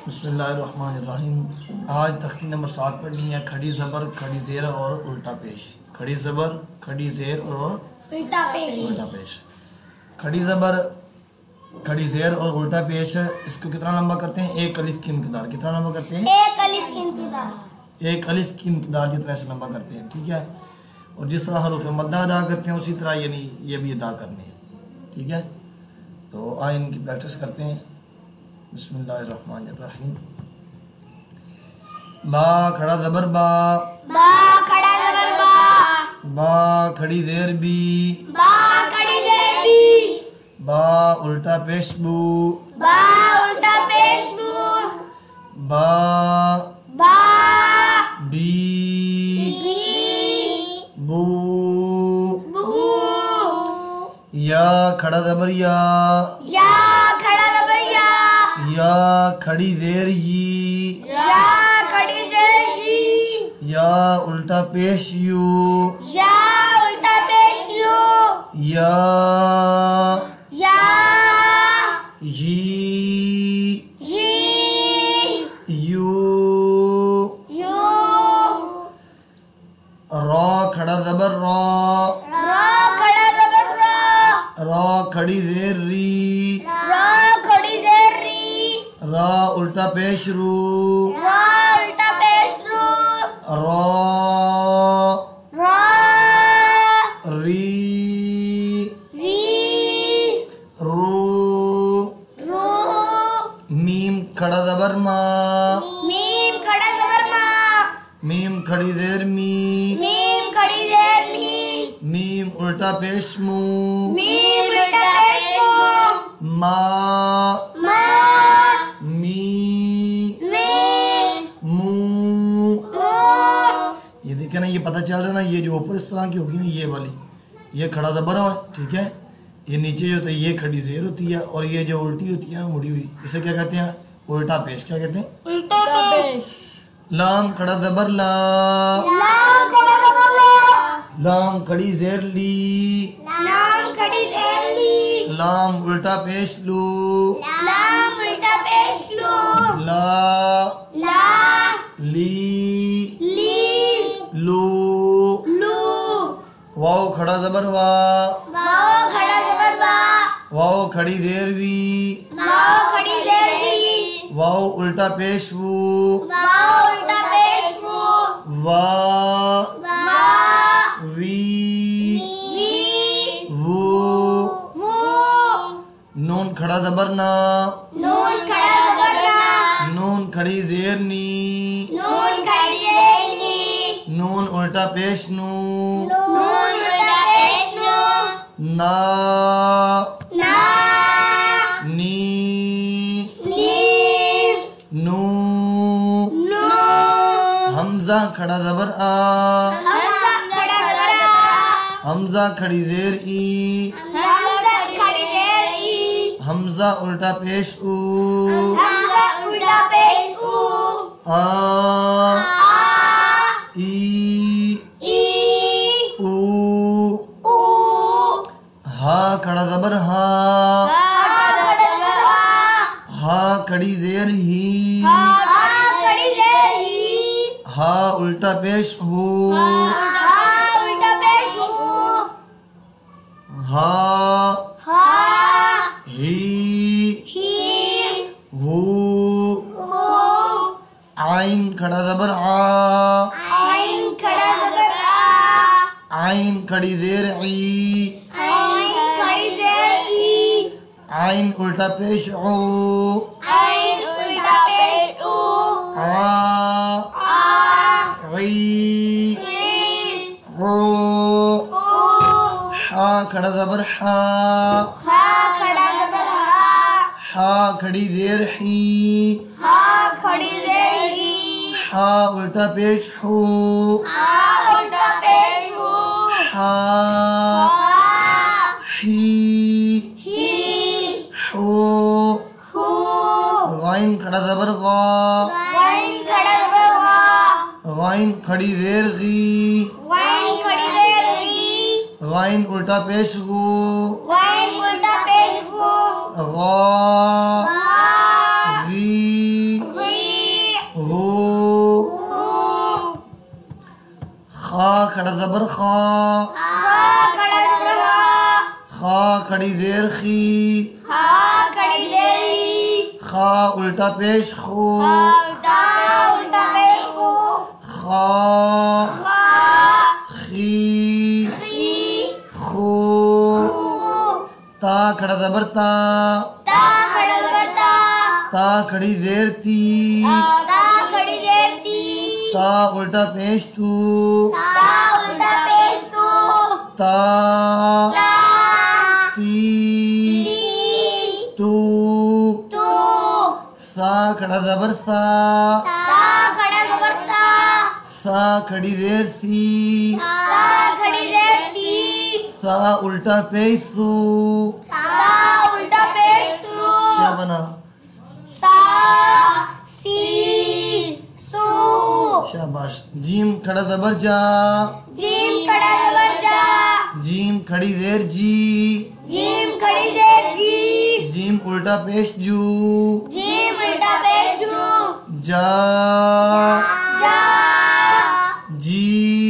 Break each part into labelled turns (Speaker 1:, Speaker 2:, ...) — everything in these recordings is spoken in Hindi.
Speaker 1: बिस्मिल्लाहिर्रहमानिर्रहीम। आज तख्ती नंबर 7 पढ़नी है। खड़ी ज़बर, खड़ी ज़ेर और उल्टा पेश। खड़ी ज़बर, खड़ी ज़ेर और उल्टा पेश। खड़ी ज़बर, खड़ी ज़ेर और उल्टा पेश, इसको कितना लंबा करते हैं? एक अलिफ की मिक़दार। कितना लंबा करते हैं?
Speaker 2: एक अलिफ की मिक़दार।
Speaker 1: एक अलिफ की मिक़दार जितना से लंबा करते हैं, ठीक है। और जिस तरह हरूफ़ मद्दा अदा करते हैं उसी तरह यानी ये भी अदा करने हैं, ठीक है। तो आए इनकी प्रैक्टिस करते हैं। बिस्मिल्लाहिर्रहमानिर्रहीम। बा खड़ा ज़बर बा,
Speaker 2: बा खड़ा ज़बर बा,
Speaker 1: बा खड़ी ज़ेर बी,
Speaker 2: बा खड़ी ज़ेर बी,
Speaker 1: बा उल्टा पेश बू,
Speaker 2: बा उल्टा पेश बू,
Speaker 1: बा
Speaker 2: बा
Speaker 1: बी
Speaker 2: बी
Speaker 1: बू,
Speaker 2: बू,
Speaker 1: या खड़ा ज़बर या
Speaker 2: खड़ा ज़बर
Speaker 1: या खड़ी ज़ेर यी,
Speaker 2: या खड़ी ज़ेर शी,
Speaker 1: या उल्टा पेश यू,
Speaker 2: या उल्टा पेश यू,
Speaker 1: या
Speaker 2: यी
Speaker 1: यू,
Speaker 2: यू,
Speaker 1: रा खड़ा ज़बर रा,
Speaker 2: खड़ा ज़बर
Speaker 1: रा खड़ी ज़ेर री,
Speaker 2: खड़ी ज़ेर री,
Speaker 1: रा उल्टा पेश रू,
Speaker 2: उल्टा पेश रू,
Speaker 1: रा
Speaker 2: रा
Speaker 1: री
Speaker 2: री
Speaker 1: रू,
Speaker 2: रू,
Speaker 1: मीम खड़ा ज़बर मा,
Speaker 2: मीम खड़ा ज़बर मा,
Speaker 1: मीम खड़ी ज़ेर मी,
Speaker 2: मीम खड़ी ज़ेर मी,
Speaker 1: मीम उल्टा पेश मू,
Speaker 2: मीम उल्टा पेश मू,
Speaker 1: मा
Speaker 2: मा
Speaker 1: मी
Speaker 2: मी
Speaker 1: मू।
Speaker 2: मू,
Speaker 1: ये देखे ना, ये पता चल रहा है ना, ये जो ऊपर इस तरह की होगी ना, ये वाली ये खड़ा ज़बर है, ठीक है। ये नीचे जो होता है ये खड़ी ज़ेर होती है, और ये जो उल्टी होती है मुड़ी हुई, इसे क्या कहते हैं? उल्टा पेश। क्या कहते हैं?
Speaker 2: उल्टा पेश।
Speaker 1: लाम खड़ा ज़बर ला,
Speaker 2: लाम खड़ा ज़बर ला,
Speaker 1: लाम खड़ी ज़ेर ली,
Speaker 2: लाम खड़ी ज़ेर ली,
Speaker 1: लाम उल्टा पेश लू,
Speaker 2: लाम उल्टा पेश लू,
Speaker 1: ला
Speaker 2: ला
Speaker 1: ली
Speaker 2: ली
Speaker 1: लू,
Speaker 2: लू,
Speaker 1: वाओ खड़ा ज़बर वा,
Speaker 2: वाओ खड़ा ज़बर वा,
Speaker 1: वाओ खड़ी ज़ेर वी,
Speaker 2: वाओ खड़ी ज़ेर वी,
Speaker 1: वाओ उल्टा पेश वू,
Speaker 2: वाओ उल्टा पेश वू,
Speaker 1: वा
Speaker 2: वा
Speaker 1: वी
Speaker 2: वी
Speaker 1: वू,
Speaker 2: वू,
Speaker 1: नून खड़ा ज़बर ना,
Speaker 2: नून खड़ा ज़बर ना,
Speaker 1: नून खड़ी ज़ेर नी,
Speaker 2: नून खड़ी ज़ेर नी,
Speaker 1: नून उल्टा पेश नू,
Speaker 2: नून उल्टा पेश नू,
Speaker 1: ना
Speaker 2: ना
Speaker 1: नी
Speaker 2: नी
Speaker 1: नू,
Speaker 2: नू,
Speaker 1: हमज़ा खड़ा ज़बर आ,
Speaker 2: हमज़ा खड़ा ज़बर आ,
Speaker 1: हमज़ा खड़ी ज़ेर ई,
Speaker 2: हमज़ा खड़ी ज़ेर ई,
Speaker 1: हमज़ा उल्टा पेश ऊ,
Speaker 2: हमज़ा उल्टा पेश ऊ,
Speaker 1: आ
Speaker 2: आ
Speaker 1: ई
Speaker 2: ई
Speaker 1: ऊ,
Speaker 2: ऊ,
Speaker 1: हा खड़ा ज़बर हा,
Speaker 2: खड़ा ज़बर हा,
Speaker 1: हा खड़ी ज़ेर ही,
Speaker 2: खड़ी ज़ेर ही,
Speaker 1: हा उल्टा पेश हू,
Speaker 2: उल्टा पेश हू,
Speaker 1: हा
Speaker 2: हा
Speaker 1: ही
Speaker 2: ही
Speaker 1: हू,
Speaker 2: हू,
Speaker 1: आइन खड़ा ज़बर आ,
Speaker 2: आइन खड़ा ज़बर आ,
Speaker 1: आइन खड़ी ज़ेर ई,
Speaker 2: आइन खड़ी ज़ेर ई,
Speaker 1: आइन उल्टा पेश ऊ,
Speaker 2: आइन उल्टा पेश ऊ,
Speaker 1: आ
Speaker 2: आ
Speaker 1: ई
Speaker 2: ई
Speaker 1: ऊ,
Speaker 2: ऊ,
Speaker 1: हा खड़ा ज़बर हा,
Speaker 2: हा खड़ा ज़बर हा,
Speaker 1: हा खड़ी ज़ेर ही,
Speaker 2: हा खड़ी ज़ेर ही,
Speaker 1: हा उल्टा पेश हू,
Speaker 2: हा उल्टा पेश हू,
Speaker 1: हा
Speaker 2: हा
Speaker 1: ही
Speaker 2: ही
Speaker 1: हू,
Speaker 2: हू,
Speaker 1: गाइन खड़ा ज़बर गा,
Speaker 2: वाइन खड़ा ज़बर वा,
Speaker 1: गाइन खड़ी ज़ेर गी,
Speaker 2: वाइन खड़ी ज़ेर गी,
Speaker 1: गाइन उल्टा पेश गू,
Speaker 2: वाइन उल्टा पेश गू,
Speaker 1: गा
Speaker 2: गा
Speaker 1: गी
Speaker 2: गी
Speaker 1: खा खड़ा ज़बर खा,
Speaker 2: खा खड़ा ज़बर खा,
Speaker 1: खा खड़ी ज़ेर खी,
Speaker 2: खा खड़ी ज़ेर खी,
Speaker 1: खा उल्टा पेश खू,
Speaker 2: खा उल्टा पेश खू,
Speaker 1: खा
Speaker 2: खा
Speaker 1: खी
Speaker 2: खी,
Speaker 1: खू,
Speaker 2: खू,
Speaker 1: ता खड़ा ज़बर ता,
Speaker 2: ता खड़ा ज़बर ता,
Speaker 1: ता खड़ी ज़ेर ती,
Speaker 2: ता खड़ी ज़ेर ती,
Speaker 1: ता उल्टा पेश तू,
Speaker 2: ता उल्टा पेश तू,
Speaker 1: ता
Speaker 2: ता
Speaker 1: ती
Speaker 2: ती,
Speaker 1: तू,
Speaker 2: तू,
Speaker 1: सा खड़ा ज़बर सा,
Speaker 2: सा खड़ा ज़बर सा,
Speaker 1: सा खड़ी ज़ेर सी,
Speaker 2: सा खड़ी ज़ेर सी,
Speaker 1: सा उल्टा पेश सू,
Speaker 2: सा उल्टा पेश तू,
Speaker 1: क्या बना?
Speaker 2: सा सी सू,
Speaker 1: शाबाश। जीम खड़ा ज़बर जा,
Speaker 2: जीम खड़ा ज़बर जा,
Speaker 1: जीम खड़ी ज़ेर जी,
Speaker 2: जीम खड़ी ज़ेर जी,
Speaker 1: जीम उल्टा पेश जू,
Speaker 2: जीम उल्टा पेश जू,
Speaker 1: जा
Speaker 2: जा
Speaker 1: जी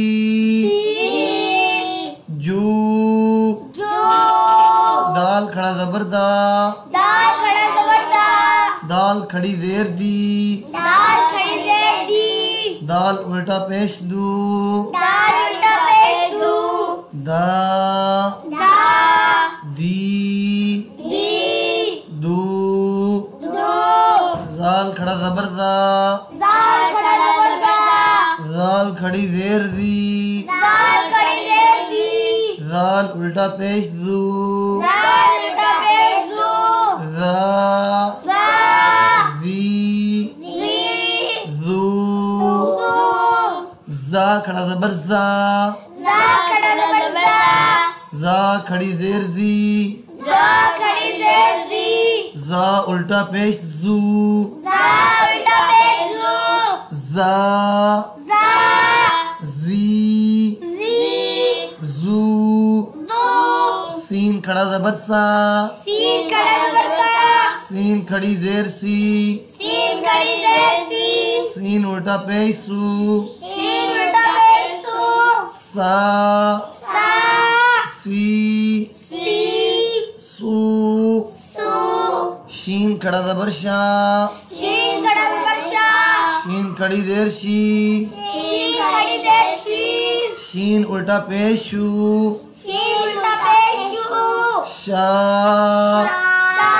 Speaker 2: जी,
Speaker 1: जू,
Speaker 2: जू,
Speaker 1: दाल खड़ा ज़बर दा,
Speaker 2: दाल खड़ा ज़बर दा,
Speaker 1: दाल खड़ी ज़ेर दी,
Speaker 2: दाल खड़ी ज़ेर दी,
Speaker 1: दाल उल्टा पेश दू,
Speaker 2: दाल उल्टा पेश दू,
Speaker 1: दा
Speaker 2: दा
Speaker 1: दी
Speaker 2: दी,
Speaker 1: दू,
Speaker 2: दू,
Speaker 1: जाल खड़ा ज़बर दा,
Speaker 2: दाल खड़ा ज़बर दा,
Speaker 1: जाल खड़ी ज़ेर दी,
Speaker 2: दाल खड़ी ज़ेर दी,
Speaker 1: जाल उल्टा पेश दू,
Speaker 2: दाल उल्टा पेश दू,
Speaker 1: जा
Speaker 2: जा
Speaker 1: दी
Speaker 2: दी,
Speaker 1: जू,
Speaker 2: दू,
Speaker 1: जा खड़ा ज़बर जा,
Speaker 2: जा खड़ा ज़बर जा,
Speaker 1: जा खड़ी ज़ेर जी,
Speaker 2: जा खड़ी ज़ेर दी,
Speaker 1: जा उल्टा पेश जू,
Speaker 2: जा उल्टा पेश दू,
Speaker 1: जा
Speaker 2: जा
Speaker 1: जी
Speaker 2: जी,
Speaker 1: जू,
Speaker 2: दू,
Speaker 1: सीन खड़ा ज़बर सा,
Speaker 2: सीन खड़ा ज़बर सा,
Speaker 1: सीन खड़ी ज़ेर सी,
Speaker 2: सीन खड़ी ज़ेर सी,
Speaker 1: सीन उल्टा पेश सू,
Speaker 2: सीन उल्टा पेश दू,
Speaker 1: सा
Speaker 2: सा
Speaker 1: सी
Speaker 2: सी
Speaker 1: सू,
Speaker 2: सू,
Speaker 1: शीन खड़ा ज़बर शा,
Speaker 2: शीन खड़ा ज़बर शा,
Speaker 1: शीन खड़ी ज़ेर शी,
Speaker 2: शीन खड़ी ज़ेर शी,
Speaker 1: शीन उल्टा पेश शू,
Speaker 2: शीन उल्टा पेश शू,
Speaker 1: शा
Speaker 2: शा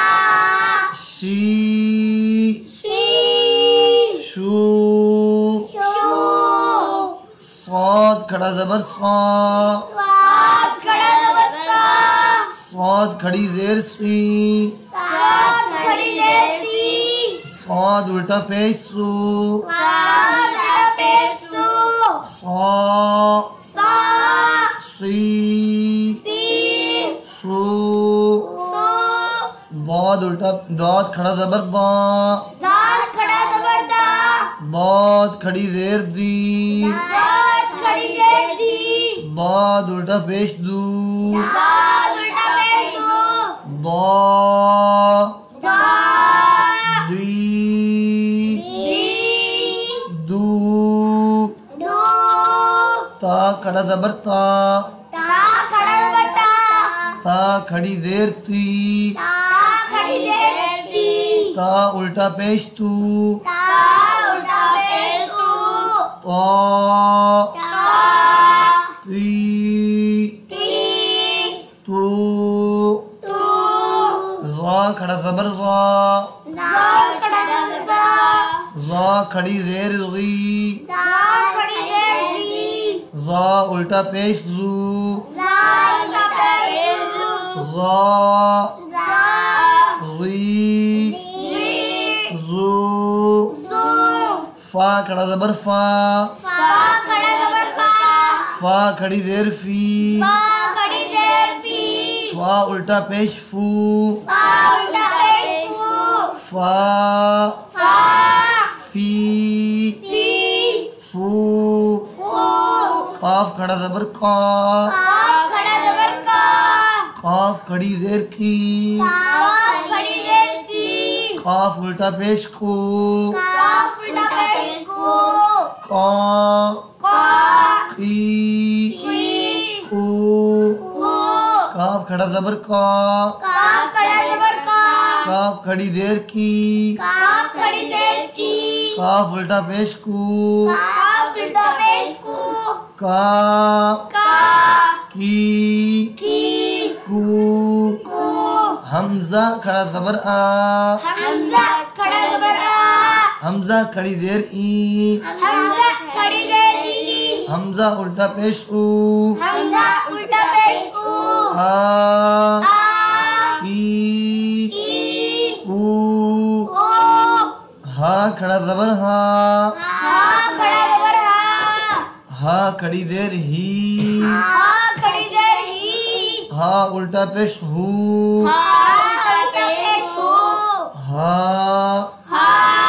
Speaker 1: शी
Speaker 2: शी,
Speaker 1: शू,
Speaker 2: शू,
Speaker 1: स्वाद खड़ा ज़बर सा,
Speaker 2: स्वाद खड़ा ज़बर सा,
Speaker 1: स्वाद खड़ी ज़ेर सी,
Speaker 2: स्वाद खड़ी ज़ेर सी,
Speaker 1: स्वाद उल्टा पेश सू,
Speaker 2: स्वाद उल्टा पेश शू,
Speaker 1: सा
Speaker 2: सा
Speaker 1: सी
Speaker 2: सी,
Speaker 1: सू,
Speaker 2: सू,
Speaker 1: दाद उल्टा दाद खड़ा ज़बर दा,
Speaker 2: दाल खड़ा ज़बर दा,
Speaker 1: दाद खड़ी ज़ेर दी,
Speaker 2: दाल खड़ी ज़ेर दी,
Speaker 1: दाद उल्टा पेश दू,
Speaker 2: दाल उल्टा पेश दू,
Speaker 1: दा
Speaker 2: दा
Speaker 1: दी
Speaker 2: दी,
Speaker 1: दू,
Speaker 2: दू,
Speaker 1: ता खड़ा ज़बर ता,
Speaker 2: ता खड़ा ज़बर ता,
Speaker 1: ता खड़ी ज़ेर ती,
Speaker 2: ता खड़ी ज़ेर दी,
Speaker 1: ता उल्टा पेश तू,
Speaker 2: ता उल्टा पेश दू,
Speaker 1: ता
Speaker 2: ता
Speaker 1: ती
Speaker 2: ती,
Speaker 1: तू,
Speaker 2: तू,
Speaker 1: ज़ा खड़ा ज़बर ज़ा,
Speaker 2: दाल खड़ा ज़बर ज़ा,
Speaker 1: ज़ा खड़ी ज़ेर ज़ी,
Speaker 2: दाल खड़ी ज़ेर दी,
Speaker 1: ज़ा उल्टा पेश जू,
Speaker 2: दाल उल्टा पेश दू,
Speaker 1: ज़ा
Speaker 2: दा
Speaker 1: ज़ी
Speaker 2: जी,
Speaker 1: जू,
Speaker 2: जू,
Speaker 1: फा खड़ा ज़बर फा,
Speaker 2: फा खड़ा ज़बर फा,
Speaker 1: फा खड़ी ज़ेर फी,
Speaker 2: फा खड़ी ज़ेर फी,
Speaker 1: फा उल्टा पेश फू,
Speaker 2: फा उल्टा पेश फू,
Speaker 1: फा
Speaker 2: फा
Speaker 1: फी
Speaker 2: फी,
Speaker 1: फू,
Speaker 2: फू,
Speaker 1: काफ खड़ा ज़बर का,
Speaker 2: काफ खड़ा ज़बर का,
Speaker 1: काफ खड़ी ज़ेर की,
Speaker 2: काफ खड़ी ज़ेर की,
Speaker 1: काफ उल्टा पेश को,
Speaker 2: काफ उल्टा पेश को,
Speaker 1: का
Speaker 2: का
Speaker 1: की खड़ा ज़बर का,
Speaker 2: काफ खड़ा ज़बर का,
Speaker 1: काफ खड़ी देर की,
Speaker 2: काफ खड़ी देर की,
Speaker 1: काफ उल्टा पेश कू,
Speaker 2: काफ उल्टा पेश कू,
Speaker 1: का,
Speaker 2: का,
Speaker 1: की, कू, हमजा खड़ा ज़बर आ,
Speaker 2: हमजा खड़ा ज़बर आ,
Speaker 1: हमजा खड़ी देर ई,
Speaker 2: हमजा खड़ी देर ई,
Speaker 1: हमजा उल्टा पेश ऊ,
Speaker 2: हमजा उल्टा पेश ऊ,
Speaker 1: आ,
Speaker 2: आ,
Speaker 1: ई, ऊ,
Speaker 2: ओ,
Speaker 1: हा खड़ा ज़बर हा,
Speaker 2: हा खड़ा ज़बर हा,
Speaker 1: हा खड़ी देर ही,
Speaker 2: हा खड़ी देर ही,
Speaker 1: हा उल्टा पेश हू,
Speaker 2: हा उल्टा पेश हू,
Speaker 1: हा,
Speaker 2: हा,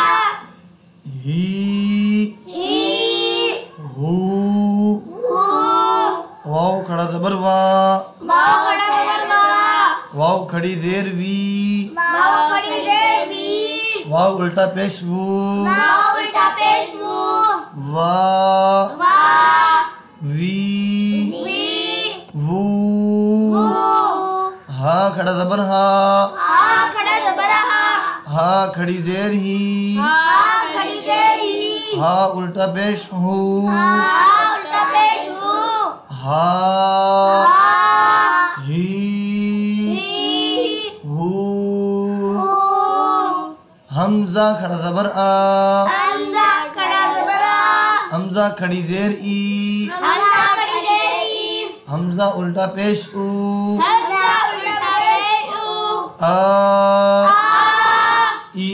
Speaker 1: ही, हू,
Speaker 2: हू,
Speaker 1: वाव खड़ा ज़बर वा,
Speaker 2: वाव खड़ा ज़बर वा,
Speaker 1: वाव खड़ी देर वी,
Speaker 2: वाव खड़ी देर वी,
Speaker 1: वाव उल्टा पेश वू,
Speaker 2: वाव उल्टा पेश वू,
Speaker 1: वा,
Speaker 2: वा,
Speaker 1: वी,
Speaker 2: वी,
Speaker 1: वू,
Speaker 2: वू,
Speaker 1: हा खड़ा ज़बर हा,
Speaker 2: हा खड़ा ज़बर हा,
Speaker 1: हा खड़ी देर ही,
Speaker 2: हा खड़ी देर ही,
Speaker 1: हा उल्टा पेश हू,
Speaker 2: हा उल्टा पेश हू,
Speaker 1: हा,
Speaker 2: हा,
Speaker 1: ही,
Speaker 2: ही,
Speaker 1: हू,
Speaker 2: हू,
Speaker 1: हमजा खड़ा ज़बर आ,
Speaker 2: हमजा खड़ा ज़बर आ,
Speaker 1: हमजा खड़ी देर ई,
Speaker 2: हमजा खड़ी देर ही,
Speaker 1: हमजा उल्टा पेश ऊ,
Speaker 2: हमजा उल्टा पेश ऊ,
Speaker 1: आ,
Speaker 2: आ,
Speaker 1: ई,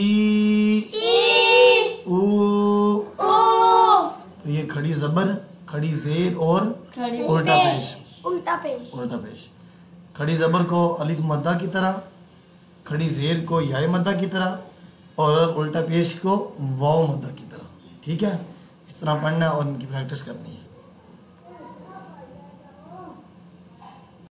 Speaker 2: ई,
Speaker 1: ऊ।
Speaker 2: ऊ,
Speaker 1: तो ये खड़ी ज़बर, खड़ी ज़ेर और उल्टा पेश,
Speaker 2: उल्टा पेश,
Speaker 1: उल्टा पेश। खड़ी ज़बर को अलिफ मद्दा की तरह, खड़ी ज़ेर को याय मद्दा की तरह और उल्टा पेश को वाव मद्दा की तरह। ठीक है, इस तरह पढ़ना और इनकी प्रैक्टिस करनी है।